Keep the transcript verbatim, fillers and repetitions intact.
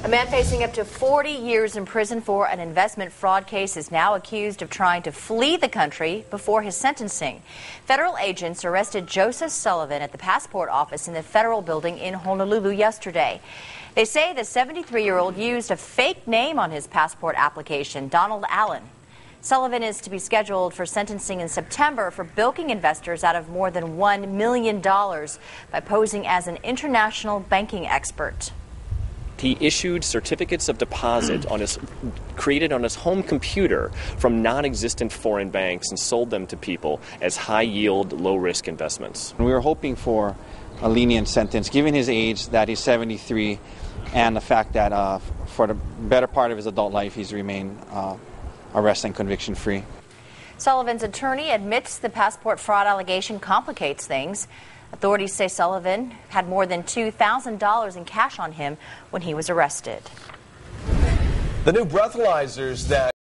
A man facing up to forty years in prison for an investment fraud case is now accused of trying to flee the country before his sentencing. Federal agents arrested Joseph Sullivan at the passport office in the federal building in Honolulu yesterday. They say the seventy-three-year-old used a fake name on his passport application, Donald Allen. Sullivan is to be scheduled for sentencing in September for bilking investors out of more than one million dollars by posing as an international banking expert. He issued certificates of deposit on his, created on his home computer from non-existent foreign banks and sold them to people as high-yield, low-risk investments. We were hoping for a lenient sentence, given his age, that he's seventy-three, and the fact that uh, for the better part of his adult life, he's remained uh, arrest and conviction-free. Sullivan's attorney admits the passport fraud allegation complicates things. Authorities say Sullivan had more than two thousand dollars in cash on him when he was arrested. The new breathalyzers that